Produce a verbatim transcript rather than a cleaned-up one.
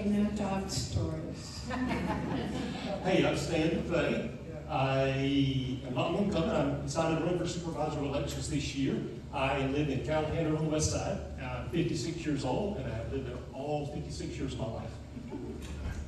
in their dog stories. Hey, I'm Stan Bethea. I am not an incumbent. I'm decided to run for supervisor elections this year. I live in Callahan on the west side. I'm fifty-six years old, and I've lived there all fifty-six years of my life.